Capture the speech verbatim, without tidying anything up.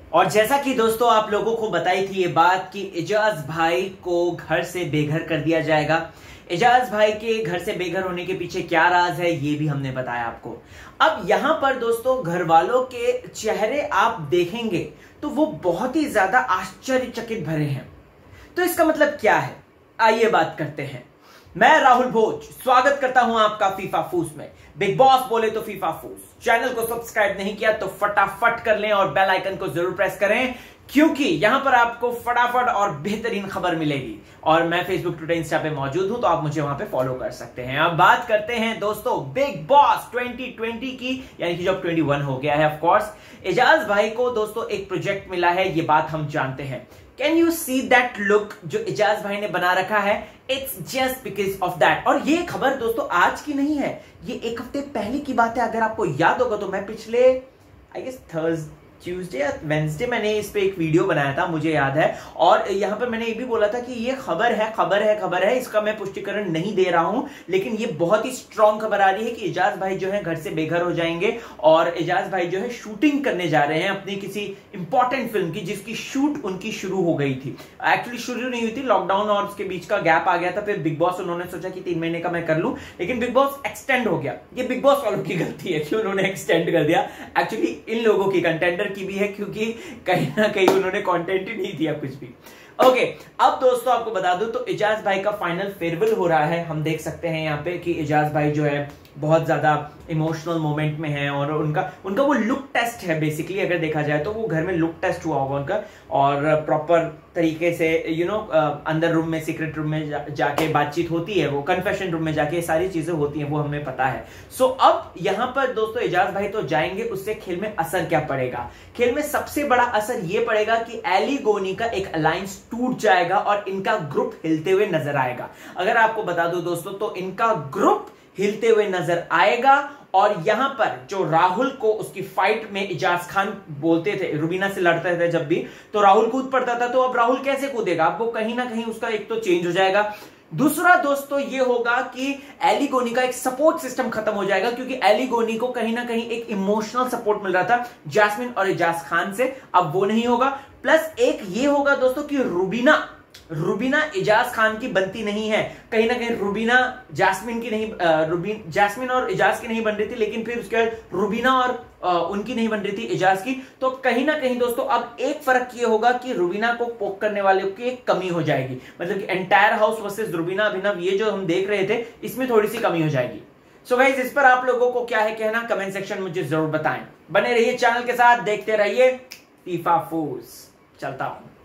और जैसा कि दोस्तों आप लोगों को बताई थी ये बात कि एजाज भाई को घर से बेघर कर दिया जाएगा। एजाज भाई के घर से बेघर होने के पीछे क्या राज है ये भी हमने बताया आपको। अब यहां पर दोस्तों घर वालों के चेहरे आप देखेंगे तो वो बहुत ही ज्यादा आश्चर्यचकित भरे हैं। तो इसका मतलब क्या है, आइए बात करते हैं। मैं राहुल भोज स्वागत करता हूं आपका फीफा फूस में। बिग बॉस बोले तो फीफा फूस। चैनल को सब्सक्राइब नहीं किया तो फटाफट कर लें और बेल आइकन को जरूर प्रेस करें, क्योंकि यहां पर आपको फटाफट और बेहतरीन खबर मिलेगी। और मैं फेसबुक, ट्विटर, इंस्टा पे मौजूद हूं तो आप मुझे वहां पे फॉलो कर सकते हैं। अब बात करते हैं दोस्तों बिग बॉस ट्वेंटी ट्वेंटी की, यानी कि जब इक्कीस हो गया है। ऑफ कोर्स एजाज भाई को दोस्तों एक प्रोजेक्ट मिला है, ये बात हम जानते हैं। Can you see that look जो एजाज भाई ने बना रखा है? It's just because of that. और ये खबर दोस्तों आज की नहीं है, ये एक हफ्ते पहले की बात है। अगर आपको याद होगा तो मैं पिछले आई गेस थर्सडे ट्यूसडे या वेंसडे मैंने इस पे एक वीडियो बनाया था, मुझे याद है। और यहां पर मैंने ये भी बोला था कि ये खबर है खबर है खबर है, इसका मैं पुष्टिकरण नहीं दे रहा हूं, लेकिन ये बहुत ही स्ट्रॉन्ग खबर आ रही है कि एजाज भाई जो है घर से बेघर हो जाएंगे। और एजाज भाई जो है शूटिंग करने जा रहे हैं अपनी किसी इंपॉर्टेंट फिल्म की, जिसकी शूट उनकी शुरू हो गई थी। एक्चुअली शुरू नहीं हुई थी, लॉकडाउन और उसके बीच का गैप आ गया था। फिर बिग बॉस उन्होंने सोचा कि तीन महीने का मैं कर लूं, लेकिन बिग बॉस एक्सटेंड हो गया। ये बिग बॉस वालों की गलती है कि उन्होंने एक्सटेंड कर दिया। एक्चुअली इन लोगों की, कंटेंडर की भी है, क्योंकि कहीं ना कहीं उन्होंने कंटेंट ही नहीं दिया कुछ भी। ओके okay, अब दोस्तों आपको बता दूं तो एजाज भाई का फाइनल फेयरवेल हो रहा है। हम देख सकते हैं यहाँ पे कि एजाज भाई जो है बहुत ज्यादा इमोशनल मोमेंट में है। और उनका उनका वो लुक टेस्ट है बेसिकली, अगर देखा जाए तो वो घर में लुक टेस्ट हुआ होगा उनका। और प्रॉपर तरीके से यू नो अंदर रूम में, सीक्रेट रूम में जा, जाके बातचीत होती है, वो कन्फेशन रूम में जाके सारी चीजें होती हैं, वो हमें पता है। सो so, अब यहाँ पर दोस्तों एजाज भाई तो जाएंगे, उससे खेल में असर क्या पड़ेगा? खेल में सबसे बड़ा असर ये पड़ेगा कि एली गोनी का एक अलायंस टूट जाएगा और इनका ग्रुप हिलते हुए नजर आएगा। अगर आपको बता दूं दोस्तों तो इनका ग्रुप हिलते हुए नजर आएगा। और यहां पर जो राहुल को उसकी फाइट में एजाज खान बोलते थे, रुबीना से लड़ते थे जब भी, तो राहुल कूद पड़ता था। तो अब राहुल कैसे कूदेगा? आपको कहीं ना कहीं उसका एक तो चेंज हो जाएगा। दूसरा दोस्तों ये होगा कि एली गोनी का एक सपोर्ट सिस्टम खत्म हो जाएगा, क्योंकि एली गोनी को कहीं ना कहीं एक इमोशनल सपोर्ट मिल रहा था जैस्मिन और एजाज खान से, अब वो नहीं होगा। प्लस एक ये होगा दोस्तों कि रुबीना रुबीना एजाज खान की बनती नहीं है। कहीं ना कहीं रुबीना जैस्मिन की नहीं, रुबीन जैस्मिन और एजाज की नहीं बन रही थी, लेकिन फिर उसके बाद रुबीना और आ, उनकी नहीं बन रही थी एजाज की। तो कहीं ना कहीं दोस्तों अब एक फर्क ये होगा कि रुबीना को पोक करने वाले की एक कमी हो जाएगी। मतलब कि entire house versus Rubina Abhinav, ये जो हम देख रहे थे, इसमें थोड़ी सी कमी हो जाएगी। सो so गाइस, इस पर आप लोगों को क्या है कहना, कमेंट सेक्शन मुझे जरूर बताएं। बने रहिए चैनल के साथ, देखते रहिए फीफा फूस। चलता हूं।